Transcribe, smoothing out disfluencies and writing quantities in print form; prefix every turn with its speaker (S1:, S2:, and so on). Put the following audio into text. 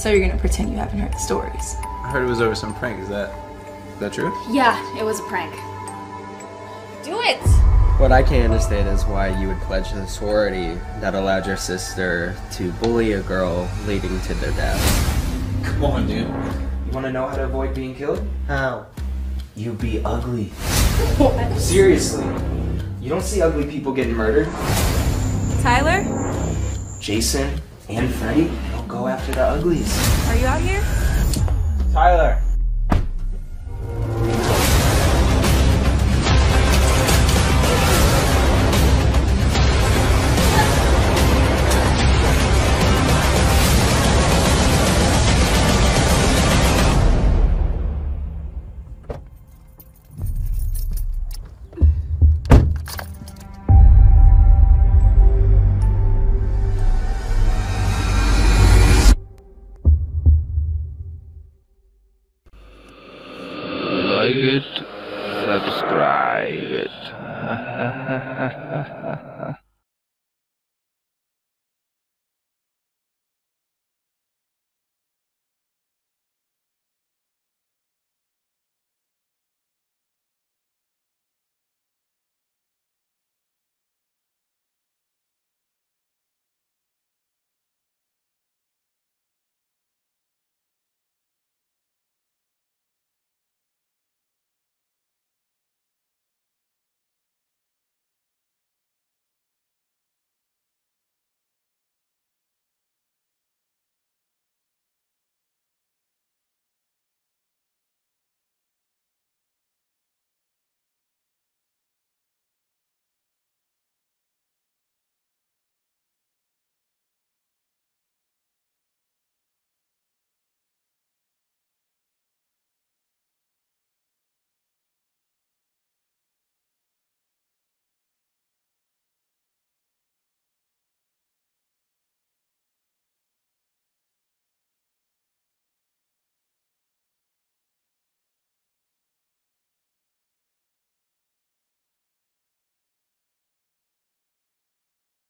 S1: So you're gonna pretend you haven't heard the stories.
S2: I heard it was over some prank. Is that true?
S3: Yeah, it was a prank. Do it!
S4: What I can't understand is why you would pledge the sorority that allowed your sister to bully a girl leading to their death.
S5: Come on, dude. You want to know how to avoid being killed?
S4: How?
S5: You be ugly.
S1: What?
S5: Seriously. You don't see ugly people getting murdered?
S1: Tyler,
S5: Jason and Freddy, they don't go after the uglies.
S1: are you out here?
S5: Tyler.
S6: Like it, subscribe it.